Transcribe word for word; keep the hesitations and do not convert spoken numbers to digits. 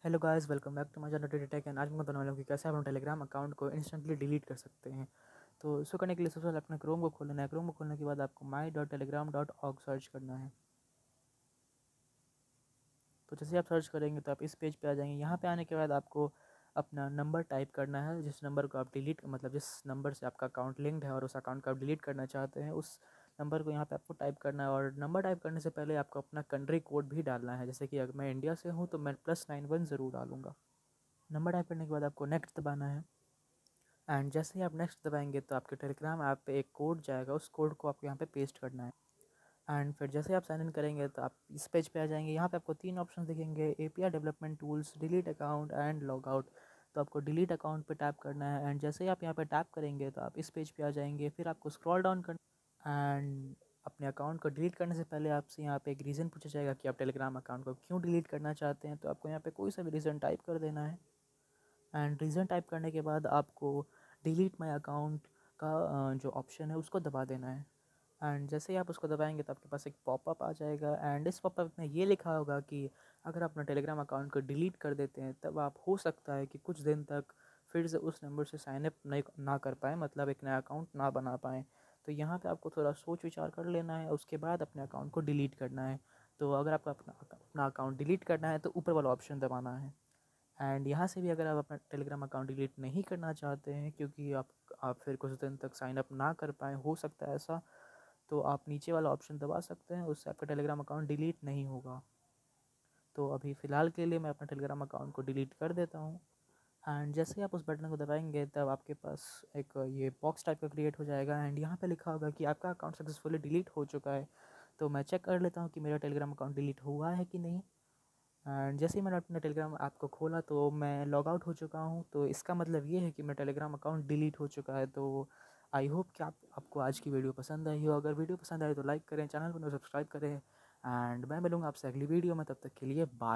Hello guys, welcome back to my channel Teddy Tech. And आज मैं बताने वाला हूँ कि कैसे आप अपने टेलीग्राम अकाउंट को इंस्टेंटली डिलीट कर सकते हैं। तो इसको करने के लिए सबसे पहले अपने क्रोम को खोलना है। क्रोम को खोलने के बाद आपको my dot Telegram dot org search करना है। तो जैसे आप सर्च करेंगे तो आप इस पेज पे आ जाएंगे। यहाँ पे आने के बाद आपको अपना नंबर टाइप करना है, जिस नंबर को आप डिलीट मतलब जिस नंबर से आपका अकाउंट लिंक्ड है और उस अकाउंट को आप डिलीट करना चाहते हैं, उस नंबर को यहाँ पे आपको टाइप करना है। और नंबर टाइप करने से पहले आपको अपना कंट्री कोड भी डालना है। जैसे कि अगर मैं इंडिया से हूँ तो मैं प्लस नाइन वन ज़रूर डालूँगा। नंबर टाइप करने के बाद आपको नेक्स्ट दबाना है। एंड जैसे ही आप नेक्स्ट दबाएंगे तो आपके टेलीग्राम ऐप पे एक कोड जाएगा, उस कोड को आपको यहाँ पे पेस्ट करना है। एंड फिर जैसे आप साइन इन करेंगे तो आप इस पेज पे आ जाएंगे। यहाँ पे आपको तीन ऑप्शन दिखेंगे, API development tools, delete account and log out. तो आपको डिलीट अकाउंट पे टैप करना है। एंड जैसे ही आप यहाँ पे टैप करेंगे तो आप इस पेज पे आ जाएंगे। फिर आपको स्क्रॉल डाउन करना एंड अपने अकाउंट को डिलीट करने से पहले आपसे यहाँ पे एक रीज़न पूछा जाएगा कि आप टेलीग्राम अकाउंट को क्यों डिलीट करना चाहते हैं। तो आपको यहाँ पे कोई सा भी रीज़न टाइप कर देना है। एंड रीज़न टाइप करने के बाद आपको डिलीट माय अकाउंट का अ, जो ऑप्शन है उसको दबा देना है। एंड जैसे ही आप उसको दबाएंगे तो आपके पास एक पॉपअप आ जाएगा। एंड इस पॉपअप में ये लिखा होगा कि अगर आप अपना टेलीग्राम अकाउंट को डिलीट कर देते हैं तब आप हो सकता है कि कुछ दिन तक फिर से उस नंबर से साइनअप नहीं ना कर पाएँ, मतलब एक नया अकाउंट ना बना पाएँ। तो यहाँ पे आपको थोड़ा सोच विचार कर लेना है, उसके बाद अपने अकाउंट को डिलीट करना है। तो अगर आपको अपना अपना अकाउंट डिलीट करना है तो ऊपर वाला ऑप्शन दबाना है। एंड यहाँ से भी अगर आप अपना टेलीग्राम अकाउंट डिलीट नहीं करना चाहते हैं क्योंकि आप आप फिर कुछ दिन तक साइन अप ना कर पाएँ, हो सकता है ऐसा, तो आप नीचे वाला ऑप्शन दबा सकते हैं, उससे आपका टेलीग्राम अकाउंट डिलीट नहीं होगा। तो अभी फ़िलहाल के लिए मैं अपना टेलीग्राम अकाउंट को डिलीट कर देता हूँ। एंड जैसे ही आप उस बटन को दबाएंगे तब आपके पास एक ये बॉक्स टाइप का क्रिएट हो जाएगा। एंड यहाँ पे लिखा होगा कि आपका अकाउंट सक्सेसफुली डिलीट हो चुका है। तो मैं चेक कर लेता हूँ कि मेरा टेलीग्राम अकाउंट डिलीट हुआ है कि नहीं। एंड जैसे ही मैंने अपना टेलीग्राम ऐप को खोला तो मैं लॉग आउट हो चुका हूँ। तो इसका मतलब ये है कि मेरा टेलीग्राम अकाउंट डिलीट हो चुका है। तो आई होप कि आप आपको आज की वीडियो पसंद आई हो। अगर वीडियो पसंद आए तो लाइक करें, चैनल को सब्सक्राइब करें। एंड मैं मिलूँगा आपसे अगली वीडियो में, तब तक के लिए बाय।